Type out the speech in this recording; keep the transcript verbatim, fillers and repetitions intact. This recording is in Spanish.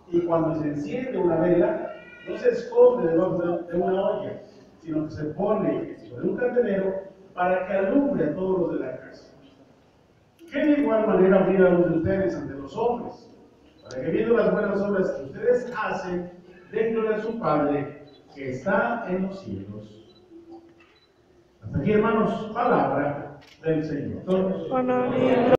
Y cuando se enciende una vela, no se esconde debajo de una olla, sino que se pone sobre un candelero para que alumbre a todos los de la casa. Que de igual manera brilla la luz de ustedes ante los hombres, para que viendo las buenas obras que ustedes hacen, den gloria a su Padre que está en los cielos. Hasta aquí, hermanos, palabra del Señor. Honor y